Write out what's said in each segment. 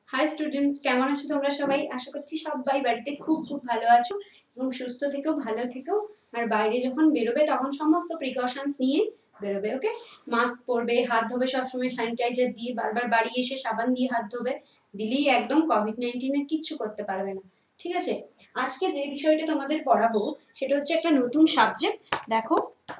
High students, কেমন আছো তোমরা সবাই? আশা করছি সবাই বাড়িতে খুব খুব ভালো আছো এবং সুস্থ থেকো, ভালো থেকো। আর বাইরে যখন বেরোবে তখন সমস্ত প্রিকশনস নিয়ে বেরোবে। ওকে, মাস্ক পরবে, হাত ধোবে সবসময় স্যানিটাইজার দিয়ে, বারবার বাড়ি এসে সাবান দিয়ে হাত ধোবে, দিলেই একদম কোভিড-19 কিচ্ছু করতে পারবে না। ঠিক আছে, আজকে যে বিষয়টা তোমাদের পড়াবো সেটা হচ্ছে একটা নতুন সাবজেক্ট। দেখো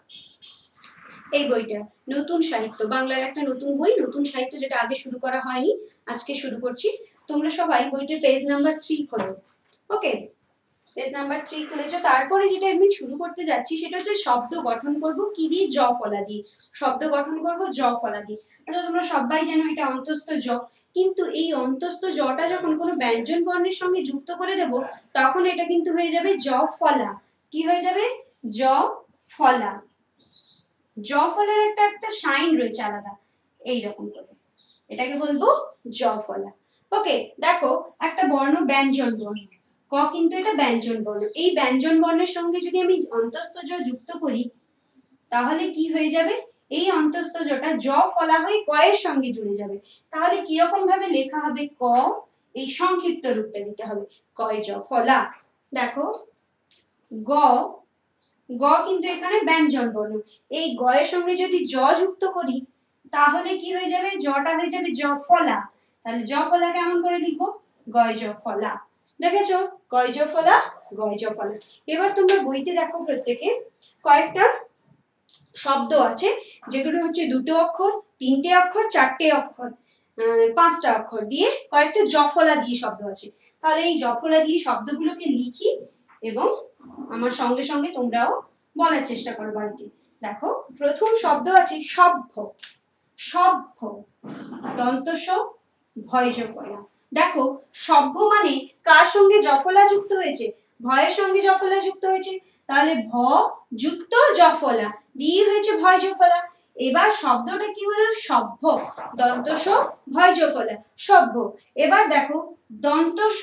এই বইটা নতুন সাহিত্য, বাংলার একটা নতুন বই, নতুন সাহিত্য, যেটা আগে শুরু করা হয়নি, আজকে শুরু করছি। তোমরা সবাই বইটার পেজ নাম্বার 3 খোলো। ওকে, পেজ নাম্বার 3 খুলেছো। তারপরে যেটা আমি শুরু করতে যাচ্ছি সেটা হচ্ছে শব্দ গঠন করব কি দিয়ে? জ ফলা দিয়ে শব্দ গঠন করব, জ ফলা দিয়ে। এটা তোমরা সবাই জানো, এটা অন্তস্থ জ। কিন্তু এই অন্তস্থ জটা যখন কোনো ব্যঞ্জন বর্ণের সঙ্গে যুক্ত করে দেব তখন এটা কিন্তু হয়ে যাবে জ ফলা। কি হয়ে যাবে? জ ফলা। জ ফলার একটা সাইন রয়েছে আলাদা, এইরকম করে, এটাকে বলবো জ ফলা। ওকে, দেখো একটা বর্ণ ব্যঞ্জন বর্ণ, ক, কিন্তু এটা ব্যঞ্জন বর্ণ। এই ব্যঞ্জন বর্ণের সঙ্গে যদি আমি অন্তস্থ জ যুক্ত করি তাহলে কি হয়ে যাবে? এই অন্তস্থ জটা জ ফলা হয়ে ক এর সঙ্গে জুড়ে যাবে। তাহলে কিরকম ভাবে লেখা হবে? ক, এই সংক্ষিপ্ত রূপটা দিতে হবে, কয় জ ফলা। দেখো গ, গ কিন্তু এখানে ব্যঞ্জন বর্ণ, এই গ এর সঙ্গে যদি জ যুক্ত করি তাহলে কি হয়ে যাবে? জটা হয়ে যাবে জ ফলা। তাহলে জ ফলা কেমন করে লিখবো? গয় জ ফলা। দেখেছো, গয় জ ফলা, গয় জ ফলা। এবার তোমরা বইতে দেখো প্রত্যেকে কয়েকটা শব্দ আছে যেগুলো হচ্ছে দুটো অক্ষর, তিনটে অক্ষর, চারটে অক্ষর, পাঁচটা অক্ষর দিয়ে কয়েকটা জফলা দিয়ে শব্দ আছে। তাহলে এই জফলা দিয়ে শব্দগুলোকে লিখি এবং আমার সঙ্গে সঙ্গে তোমরাও বলার চেষ্টা করো বাড়িতে। দেখো প্রথম শব্দ আছে সভ্য। সভ্য, দন্তস ভয়জ ফলা। দেখো সভ্য মানে কার সঙ্গে জফলা যুক্ত হয়েছে? ভয়ের সঙ্গে জফলা যুক্ত হয়েছে, তাহলে ভ যুক্ত জফলা দিয়ে হয়েছে ভয়জ ফলা। এবার শব্দটা কি হলো? সভ্য, দন্তস ভয়জ ফলা, সভ্য। এবার দেখো দন্তস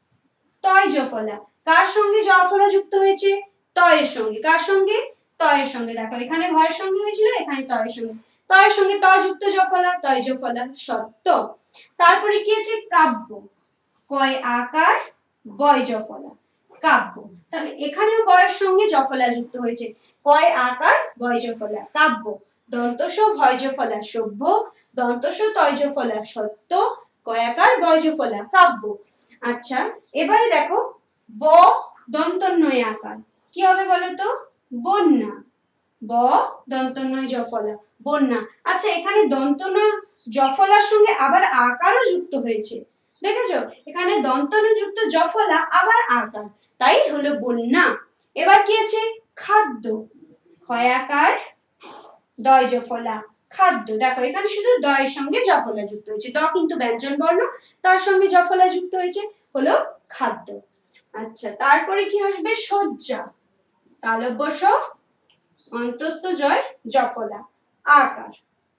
তয়জ ফলা, কার সঙ্গে জফলা যুক্ত হয়েছে? তয়ের সঙ্গে। কার সঙ্গে? তয়ের সঙ্গে। দেখো এখানে ভয়ের সঙ্গে হয়েছিল, এখানে তয়ের সঙ্গে। তয়ের সঙ্গে ত যুক্ত জফলা, তয়জ ফলা, সত্য। তারপরে কি আছে? কাব্য, কয় আকার বয়জ ফলা, কাব্য। তাহলে এখানেও বয়ের সঙ্গে জফলা যুক্ত হয়েছে, কয় আকার বয়জ ফলা, কাব্য। দন্তস ভয়জ ফলা সভ্য, দন্তস তয়জ ফলা সত্য, কয়াকার বয়জ ফলা কাব্য। আচ্ছা, এবারে দেখো ব দন্তন্বয় আকার, কি হবে বলো তো? বন্যা। ব দন্তন্বয় জফলা, বন্যা। আচ্ছা, এখানে দন্তন্বয় জফলার সঙ্গে আবার আকারও যুক্ত হয়েছে, দেখেছো? এখানে দন্তন্য যুক্ত জফলা আবার আকার, তাই হলো বন্যা। এবার কি আছে? খাদ্য, ক্ষয়াকার দয় জফলা, খাদ্য। দেখো এখানে শুধু দয়ের সঙ্গে জফলা যুক্ত হয়েছে, দ কিন্তু ব্যঞ্জন বর্ণ, তার সঙ্গে জফলা যুক্ত হয়েছে, হলো খাদ্য। আচ্ছা, তারপরে কি আসবে? শয্যা, তালব্যস অন্তস্থ জয় জফলা, আকার,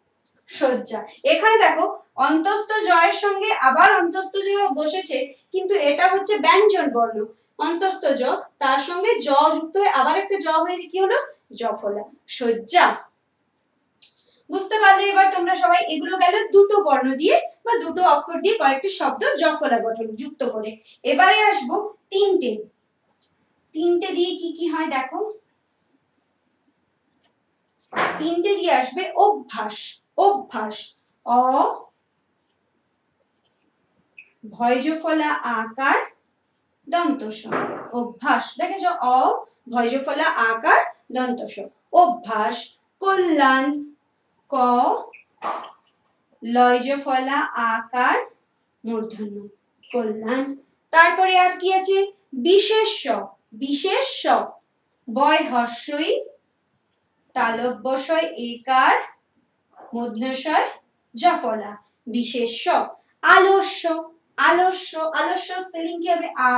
শয্যা। এখানে দেখো অন্তস্থ জয়ের সঙ্গে আবার অন্তস্থ জয় বসেছে, কিন্তু এটা হচ্ছে ব্যঞ্জন বর্ণ, অন্তস্থ জ, তার সঙ্গে জ যুক্ত হয়ে আবার একটা জ হয়ে কি হলো? জফলা, শয্যা। বুঝতে পারলে এবার তোমরা সবাই? এগুলো গেল দুটো বর্ণ দিয়ে বা দুটো অক্ষর দিয়ে কয়েকটি শব্দ জফলা গঠন যুক্ত করে। এবারে আসবো তিনটে। তিনটে দিয়ে কি কি হয় দেখো, তিনটে দিয়ে আসবে অভ্যাস। অভ্যাস, অ ভয়জ ফলা আকার দন্তস, অভ্যাস। দেখেছো, অ ভয়জ ফলা আকার দন্তস, অভ্যাস। কল্যাণ, ক লয়জ ফলা আকার মূর্ধন্য, কল্যাণ। তারপরে আর কি আছে? বিশেষ্য, বিশেষ্য, বয় হর্ষই তালব্যশয় একার মূর্ধন্যশয় জফলা, বিশেষ্য। আলস্য, আলস্য, আলস্য স্পেলিং কি হবে? আ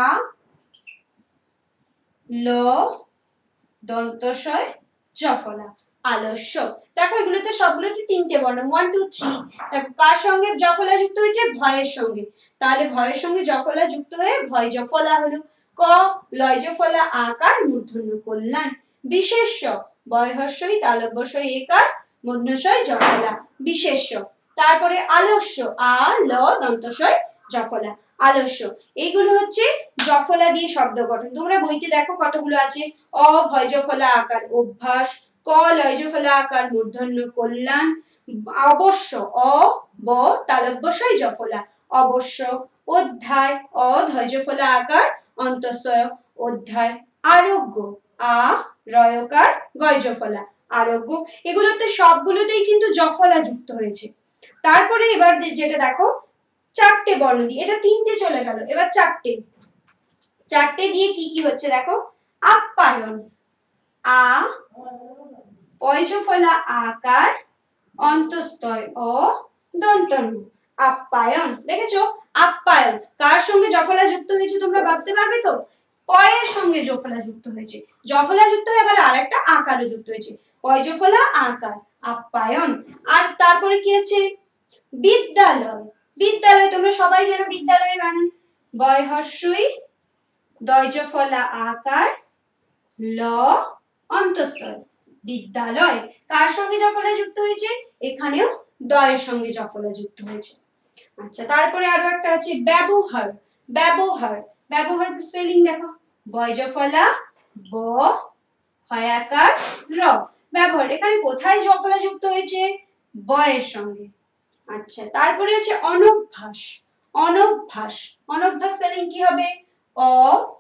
ল দন্তশয় জফলা, আলস্য। দেখো এগুলোতে সবগুলোতে তিনটে বর্ণ, 1 2 3। দেখো কার সঙ্গে জফলা যুক্ত হয়েছে? ভয়ের সঙ্গে, তাহলে ভয়ের সঙ্গে জফলা যুক্ত হয়ে ভয় জফলা হলো। ক লয় জফলা আকার মূর্ধন্য, কল্যাণ। বিশেষ্য, বয় হর্ষই তালব্যশয় একার মূর্ধন্যশয় জফলা, বিশেষ্য। তারপরে আলস্য, আ ল দন্তশয় জফলা। আলস্য, এইগুলো হচ্ছে জফলা দিয়ে শব্দ গঠন। তোমরা বইতে দেখো কতগুলো আছে। অ ভয়জফলা আকার অভ্যাস, ক লয়জফলা আকার মূর্ধন্য কল্যাণ, অবশ্য অ ব তালব্যস্বই জফলা অবশ্য, অধ্যায় অ ধৈর্যফলা আকার অন্তঃস্থ অধ্যায়, আরোগ্য আ রয়কার গয়জফলা আরোগ্য। এগুলোতে সবগুলোতেই কিন্তু জফলা যুক্ত হয়েছে। তারপরে এবার যেটা দেখো চারটে বর্ণ দিয়ে, এটা তিনটে চলে গেল, এবার চারটে দিয়ে কি কি হচ্ছে দেখো। আপ্যায়ন আ পয়জফলা আকার অন্তঃস্থয় অ দন্তন্য আপ্যায়ন। দেখেছো আপ্যায়ন কার সঙ্গে জফলা যুক্ত হয়েছে তোমরা বুঝতে পারবে তো? পয়ের সঙ্গে জফলা যুক্ত হয়েছে, জফলা যুক্ত হয়ে আবার আরেকটা আকারও যুক্ত হয়েছে, পয় জফলা আকার আপ্যায়ন। আর তারপরে কি আছে বিদ্যালয়, বিদ্যালয় তোমরা সবাই জানো বিদ্যালয় বানান বয় হর্ষই দয়জফলা আকার ল অন্তঃস্থ বিদ্যালয়। কার সঙ্গে জফলা যুক্ত হয়েছে? এখানেও দয়ের সঙ্গে জফলা যুক্ত হয়েছে। আচ্ছা তারপরে আরো একটা আছে ব্যবহার, ব্যবহার, ব্যবহার স্পেলিং দেখো বয়জফলা ব হয়াকার র ব্যবহার। এখানে কোথায় জফলা যুক্ত হয়েছে? বয়ের সঙ্গে। আচ্ছা তারপরে আছে অনভ্যাস, অনভ্যাস, অনভ্যাস স্পেলিং কি হবে? অ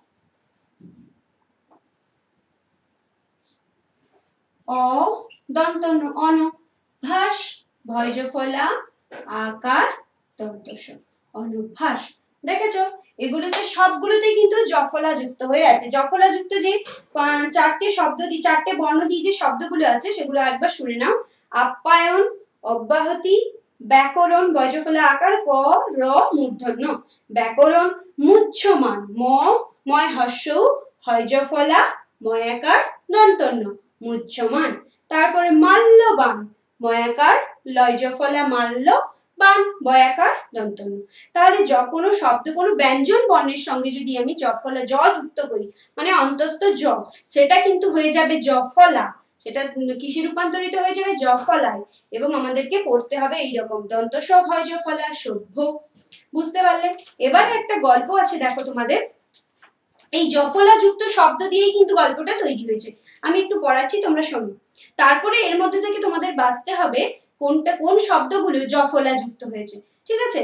অ দন্তন্য অনভ্যাস ভয়জফলা আকার দন্তস অনভ্যাস। দেখেছো এগুলোতে সবগুলোতেই কিন্তু জফলা যুক্ত হয়ে আছে। জফলা যুক্ত যে চারটে শব্দ দিয়ে চারটে বর্ণ দিয়ে যে শব্দগুলো আছে সেগুলো একবার শুনে নাও। আপ্যায়ন, অব্যাহতি, ব্যাকরণ বয়জফলা আকার ক র মূর্ধন্য ব্যাকরণ, মুহ্যমান ম ময় হর্ষ হয়জফলা ময়াকার দন্তন্য মুহ্যমান। তারপরে মাল্যবান ময়াকার লয়জফলা মাল্য বান বয়াকার দন্তন্য। তাহলে কোনো শব্দ কোনো ব্যঞ্জন বর্ণের সঙ্গে যদি আমি জফলা জ যুক্ত করি মানে অন্তস্থ জ, সেটা কিন্তু হয়ে যাবে জফলা, সেটা কিসে রূপান্তরিত হয়ে যাবে? জফলায়। এবং আমাদেরকে পড়তে হবে এইরকম দন্ত স হয় জফলা সভ্য। বুঝতে পারলে? এবারে একটা গল্প আছে দেখো তোমাদের, এই জফলা যুক্ত শব্দ দিয়েই কিন্তু গল্পটা তৈরি হয়েছে। আমি একটু পড়াচ্ছি তোমরা শোনো। তারপরে এর মধ্যে থেকে তোমাদের বাছতে হবে কোনটা কোন শব্দগুলো জফলা যুক্ত হয়েছে। ঠিক আছে?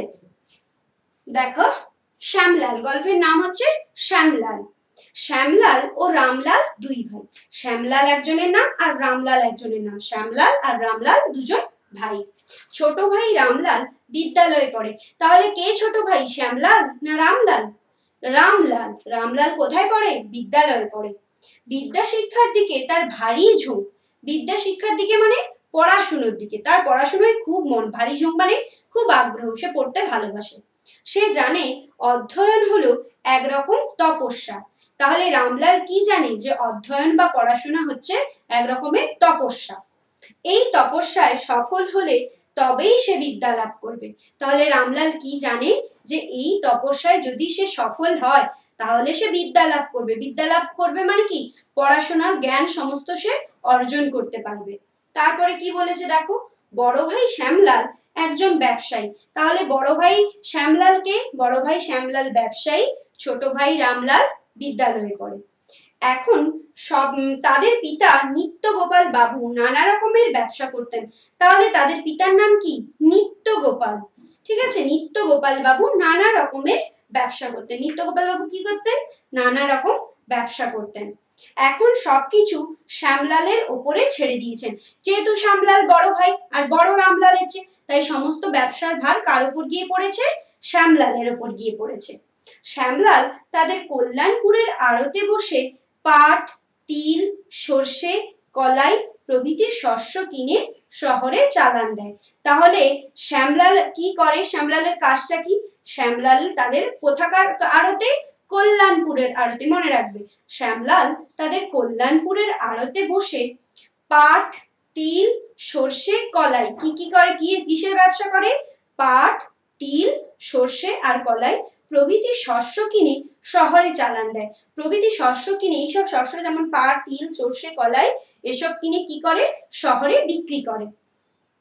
দেখো শ্যামলাল, গল্পের নাম হচ্ছে শ্যামলাল। শ্যামলাল ও রামলাল দুই ভাই। শ্যামলাল একজনের নাম আর রামলাল একজনের নাম। শ্যামলাল আর রামলাল দুজন ভাই। ছোট ভাই রামলাল বিদ্যালয়ে পড়ে। তাহলে কে ছোট ভাই, শ্যামলাল না রামলাল? রামলাল। রামলাল কোথায় পড়ে? বিদ্যালয়ে পড়ে। বিদ্যা শিক্ষার দিকে তার ভারী ঝোঁক। বিদ্যা শিক্ষার দিকে মানে পড়াশুনোর দিকে তার পড়াশোনায় খুব মন, ভারী ঝোঁক মানে খুব আগ্রহ, সে পড়তে ভালোবাসে। সে জানে অধ্যয়ন হলো একরকম তপস্যা। তাহলে রামলাল কি জানে? যে অধ্যয়ন বা পড়াশোনা হচ্ছে এক রকমের তপস্যা। এই তপস্যায় সফল হলে তবেই সে বিদ্যা লাভ করবে। তাহলে রামলাল কি জানে? যে এই তপস্যায় যদি সে সফল হয় তাহলে সে বিদ্যা লাভ করবে। বিদ্যা লাভ করবে মানে কি? পড়াশোনার জ্ঞান সমস্ত সে অর্জন করতে পারবে। তারপরে কি বলেছে দেখো, বড় ভাই শ্যামলাল একজন ব্যবসায়ী। তাহলে বড় ভাই শ্যামলালকে, বড় ভাই শ্যামলাল ব্যবসায়ী, ছোট ভাই রামলাল বিদ্যালয়ে পড়ে। এখন সব তাদের পিতা নিত্যগোপাল বাবু নানা রকমের ব্যবসা করতেন। তাহলে তাদের পিতার নাম কি? নিত্যগোপাল। ঠিক আছে, নিত্যগোপাল বাবু নানা রকমের ব্যবসা করতেন। নিত্যগোপাল বাবু কি করতেন? নানা রকম ব্যবসা করতেন। এখন সবকিছু শ্যামলালের ওপরে ছেড়ে দিয়েছেন। যেহেতু শ্যামলাল বড় ভাই আর বড় রামলালের চেয়ে, তাই সমস্ত ব্যবসার ভার কার উপর গিয়ে পড়েছে? শ্যামলালের ওপর গিয়ে পড়েছে। শ্যামলাল তাদের কল্যাণপুরের আড়তে বসে পাট, তিল, সর্ষে, কলাই প্রভৃতি শস্য কিনে শহরে চালান দেয়। তাহলে শ্যামলাল কি করে? শ্যামলালের কাজটা কি? শ্যামলাল তাদের কোথাকার আড়তে? কল্যাণপুরের আড়তে। মনে রাখবে, শ্যামলাল তাদের কল্যাণপুরের আড়তে বসে পাট, তিল, সর্ষে, কলাই কি কি করে? কিসের ব্যবসা করে? পাট, তিল, সর্ষে আর কলাই প্রভৃতি শস্য কিনে শহরে চালান দেয়। প্রভৃতি শস্য কিনে, এইসব শস্য যেমন পাট, তিল, সর্ষে, কলাই, এসব কিনে কি করে? শহরে বিক্রি করে।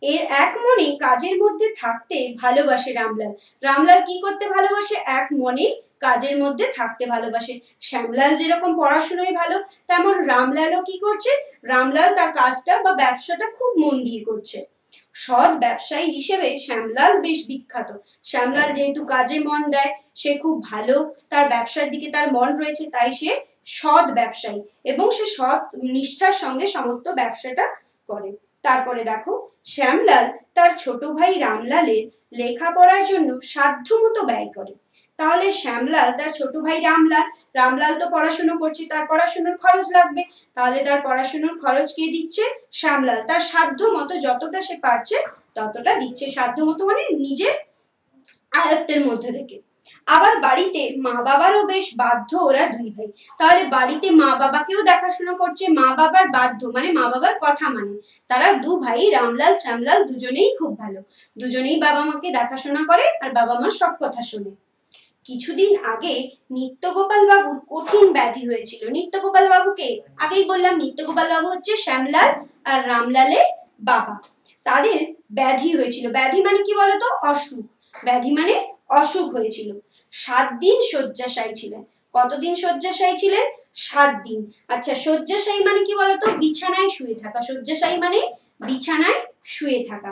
এর এক মনে কাজের মধ্যে থাকতে ভালোবাসে রামলাল। রামলাল কি করতে ভালোবাসে? এক মনে কাজের মধ্যে থাকতে ভালোবাসে। শ্যামলাল যেরকম পড়াশোনায় ভালো, তেমন রামলালও কি করছে? রামলাল তার কাজটা বা ব্যবসাটা খুব মন দিয়ে করছে। সৎ ব্যবসায়ী হিসেবে শ্যামলাল বেশ বিখ্যাত। শ্যামলাল যেহেতু কাজে মন দেয়, সে খুব ভালো, তার ব্যবসার দিকে তার মন রয়েছে, তাই সে সৎ ব্যবসায়ী এবং সে সৎ নিষ্ঠার সঙ্গে সমস্ত ব্যবসাটা করে। তারপরে দেখো, শ্যামলাল তার ছোট ভাই রামলালের লেখাপড়ার জন্য সাধ্যমতো ব্যয় করে। তাহলে শ্যামলাল তার ছোট ভাই রামলাল, রামলাল তো পড়াশুনো করছে, তার পড়াশোনার খরচ লাগবে, তাহলে তার পড়াশোনার খরচ কে দিচ্ছে? শ্যামলাল। তার সাধ্য মতো যতটা সে পারছে ততটা দিচ্ছে। সাধ্য মতো মানে নিজের আয়ত্তের মধ্যে থেকে। আবার বাড়িতে মা বাবারও বেশ বাধ্য ওরা দুই ভাই। তাহলে বাড়িতে মা বাবাকেও দেখাশোনা করছে, মা বাবার বাধ্য মানে মা বাবার কথা মানে। তারা দু ভাই রামলাল শ্যামলাল দুজনেই খুব ভালো, দুজনেই বাবা মাকে দেখাশোনা করে আর বাবা মার সব কথা শোনে। কিছুদিন আগে নিত্যগোপাল বাবুর কঠিন ব্যাধি হয়েছিল। নিত্যগোপাল বাবুকে আগেই বললাম, নিত্যগোপাল বাবু হচ্ছে শ্যামলাল আর রামলালের বাবা। তাদের ব্যাধি হয়েছিল। ব্যাধি মানে কি বলতো? অসুখ। ব্যাধি মানে অসুখ হয়েছিল। 7 দিন শয্যাশায়ী ছিলেন। কতদিন শয্যাশায়ী ছিলেন? 7 দিন। আচ্ছা, শয্যাশায়ী মানে কি বলতো? বিছানায় শুয়ে থাকা। শয্যাশায়ী মানে বিছানায় শুয়ে থাকা।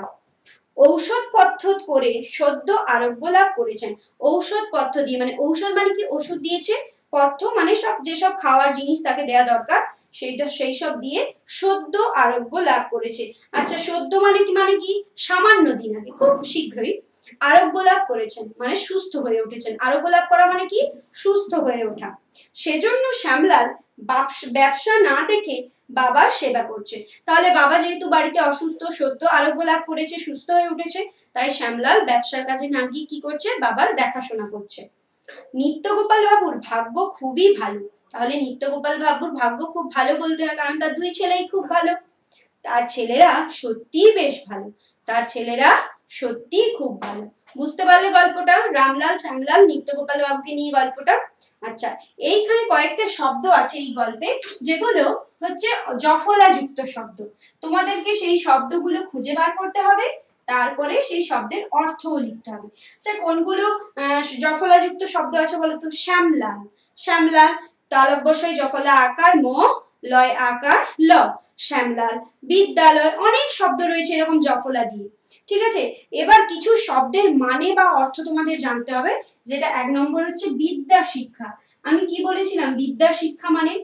ঔষধ পথ্যত করে সদ্য আরোগ্য লাভ করেছেন। ঔষধ পথ্য দিয়ে মানে ঔষধ মানে কি? ওষুধ দিয়েছে। পথ্য মানে সব যেসব খাওয়ার জিনিস তাকে দেয়া দরকার সেই সব দিয়ে সদ্য আরোগ্য লাভ করেছে। আচ্ছা, সদ্য মানে কি? মানে কি সামান্য দিন আগে, খুব শীঘ্রই আরোগ্য লাভ করেছেন মানে সুস্থ হয়ে উঠেছেন। আরোগ্য লাভ করা মানে কি? সুস্থ হয়ে ওঠা। সেজন্য শ্যামলাল ব্যবসা না দেখে বাবার সেবা করছে। তাহলে বাবা যেহেতু বাড়িতে অসুস্থ, সদ্য আরোগ্য লাভ করেছে, সুস্থ হয়ে উঠেছে, তাই শ্যামলাল ব্যবসার কাজে না গিয়ে কি করছে? বাবার দেখাশোনা করছে। নিত্যগোপাল বাবুর ভাগ্য খুবই ভালো। তাহলে নিত্যগোপাল বাবুর ভাগ্য খুব ভালো বলতে হয়, কারণ তার দুই ছেলেই খুব ভালো। তার ছেলেরা সত্যিই বেশ ভালো। তার ছেলেরা সত্যিই খুব ভালো। বুঝতে পারলে গল্পটা? রামলাল শ্যামলাল নিত্যগোপাল বাবুকে নিয়ে গল্পটা। আচ্ছা, এইখানে কয়েকটা শব্দ আছে এই গল্পে, যেগুলো হচ্ছে জফলাযুক্ত শব্দ। তোমাদেরকে সেই শব্দগুলো খুঁজে বার করতে হবে, তারপরে সেই শব্দের অর্থও লিখতে হবে। আচ্ছা, কোনগুলো জফলাযুক্ত শব্দ আছে বলো তো? শ্যামলাল। শ্যামলাল তালব্যস্বই জফলা আকার ম লয় আকার ল। শ্যামলাল। বিদ্যালয়, অনেক শব্দ রয়েছে এরকম জফলা দিয়ে। ঠিক আছে, এবার কিছু শব্দের মানে বা অর্থ তোমাদের জানতে হবে। যেটা 1 নম্বর হচ্ছে বিদ্যা শিক্ষা। আমি কি বলেছিলাম? বিদ্যা শিক্ষা মানে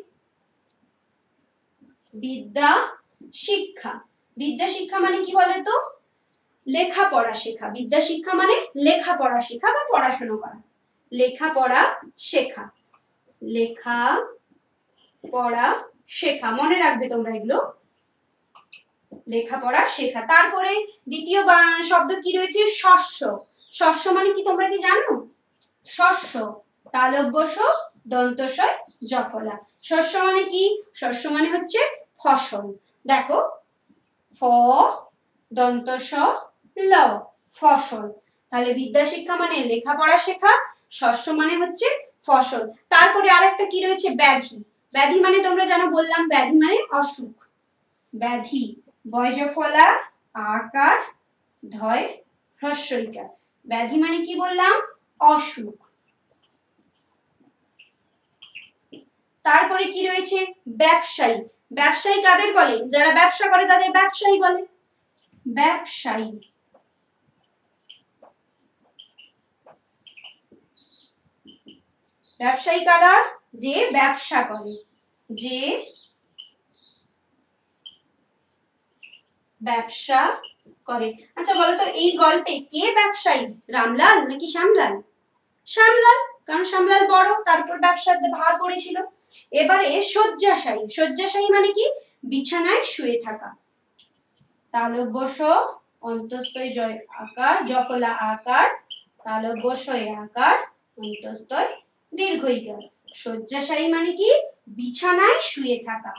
বিদ্যা শিক্ষা। বিদ্যা শিক্ষা মানে কি বলতো? লেখাপড়া শেখা। বিদ্যা শিক্ষা মানে লেখাপড়া শেখা বা পড়াশোনা করা। লেখাপড়া শেখা। লেখা পড়া শেখা, মনে রাখবে তোমরা এগুলো। লেখাপড়া শেখা। তারপরে দ্বিতীয় শব্দ কি রয়েছে? শস্য। শস্য মানে কি তোমরা কি জানো? শস্য তালব্যস দন্তস্বয় জফলা। শস্য মানে কি? শস্য মানে হচ্ছে ফসল। দেখো, ফ দন্তস ল ফসল। তাহলে বিদ্যা শিক্ষা মানে লেখাপড়া শেখা, শস্য মানে হচ্ছে ফসল। তারপরে আরেকটা কি রয়েছে? ব্যাধি। ব্যাধি মানে তোমরা জানো, বললাম ব্যাধি মানে অসুখ। ব্যাধি বয়জফলা আকার ধয় হ্রস্বইকার। ব্যাধি মানে কি বললাম? অসুখ। তারপরে কি রয়েছে? ব্যবসায়ী। ব্যবসায়ী কাদের বলে? যারা ব্যবসা করে তাদের ব্যবসায়ী বলে। ব্যবসায়ী। ব্যবসায়ী কারা? যে ব্যবসা করে। যে ব্যবসা করে। আচ্ছা বলতো, এই গল্পে কে ব্যবসায়ী? রামলাল নাকি শ্যামলাল? শ্যামলাল, কারণ শ্যামলাল বড়, তারপর ব্যবসার ভার পড়েছিল। এবারে শয্যাশায়ী। শয্যাশায়ী মানে কি? বিছানায় শুয়ে থাকা। তালব্যস অন্তস্থয় জয় আকার জফলা আকার তালব্যস্বয় আকার অন্তস্থয় দীর্ঘইকার। শয্যাশায়ী মানে কি? বিছানায় শুয়ে থাকা।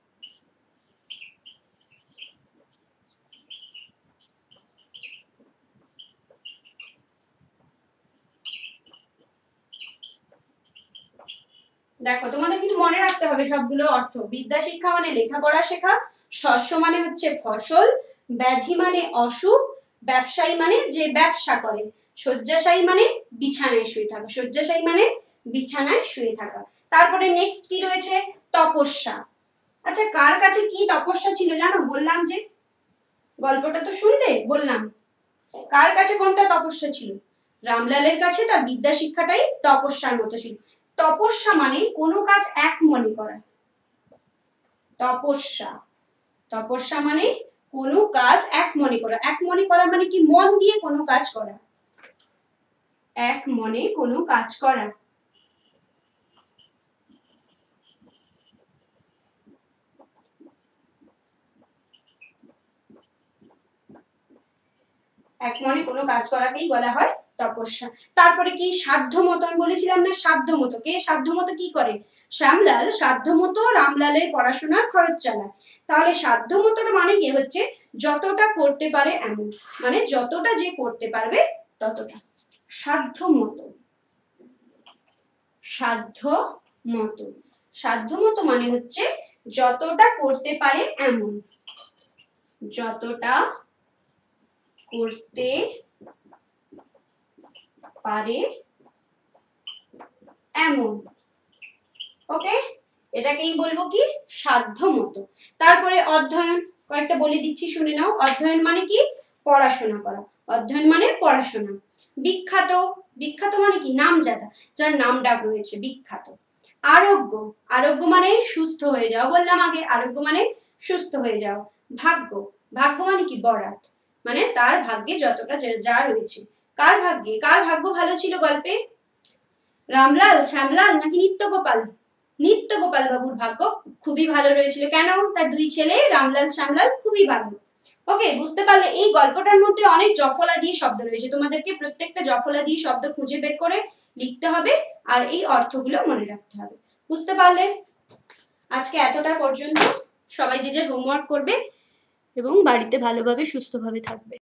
দেখো, তোমাদের কিন্তু মনে রাখতে হবে সবগুলো অর্থ। বিদ্যা শিক্ষা মানে লেখাপড়া শেখা, শস্য মানে হচ্ছে ফসল, ব্যাধি মানে অসুখ, ব্যবসায়ী মানে যে ব্যবসা করে, শয্যাশায়ী মানে বিছানায় শুয়ে থাকা, শয্যাশায়ী মানে বিছানায় শুয়ে থাকা। তারপরে নেক্সট কি রয়েছে, তপস্যা। আচ্ছা কার কাছে কি তপস্যা ছিল জানো, বললাম যে গল্পটা তো শুনলে, বললাম কার কাছে কোনটা তপস্যা ছিল, রামলালের কাছে তার বিদ্যা শিক্ষাটাই তপস্যার মতো ছিল। তপস্যা মানে কোনো কাজ এক মনে করা, তপস্যা, তপস্যা মানে কোনো কাজ এক মনে করা। এক মনে করা মানে কি, মন দিয়ে কোনো কাজ করা, এক মনে কোনো কাজ করা। এক মনে কোনো কাজ করাকেই বলা হয় তপস্যা। তারপরে কি, সাধ্য মতো, আমি বলেছিলাম না সাধ্য মতো, কে সাধ্য মতো কি করে, শ্যামলাল সাধ্য মতো রামলালের পড়াশোনার খরচ চালায়। তাহলে সাধ্য মতো মানে কি হচ্ছে, যতটা করতে পারে এমন, মানে যতটা যে করতে পারবে ততটা, সাধ্য মতো, সাধ্য মতো, সাধ্য মতো মানে হচ্ছে যতটা করতে পারে এমন, যতটা করতে পারে এমন, ওকে, এটাকেই বলবো কি, সাধ্য মতো। তারপরে অধ্যয়ন, কয়েকটা বলে দিচ্ছি শুনে নাও। অধ্যয়ন মানে কি, পড়াশোনা করা, অধ্যয়ন মানে পড়াশোনা। বিখ্যাত, বিখ্যাত মানে কি, নামজাদা, যার নাম ডাক রয়েছে, বিখ্যাত। আরোগ্য, আরোগ্য মানে সুস্থ হয়ে যাও, বললাম আগে আরোগ্য মানে সুস্থ হয়ে যাও। ভাগ্য, ভাগ্য মানে কি, বরাত, মানে তার ভাগ্যে যতটা যা রয়েছে। কার ভাগ্যে, কার ভাগ্য ভালো ছিল গল্পে, রামলাল, শ্যামলাল নাকি নিত্যগোপাল, নিত্যগোপাল বাবুর ভাগ্য খুবই ভালো রয়েছিল। কেন, তার দুই ছেলে রামলাল শ্যামলাল খুবই ভালো। ওকে, বুঝতে পারলে এই গল্পটার মধ্যে অনেক জফলা দিয়ে শব্দ রয়েছে, তোমাদেরকে প্রত্যেকটা জফলা দিয়ে শব্দ খুঁজে বের করে লিখতে হবে আর এই অর্থগুলো মনে রাখতে হবে। বুঝতে পারলে, আজকে এতটা পর্যন্ত, সবাই যে যার হোমওয়ার্ক করবে এবং বাড়িতে ভালোভাবে সুস্থভাবে থাকবে।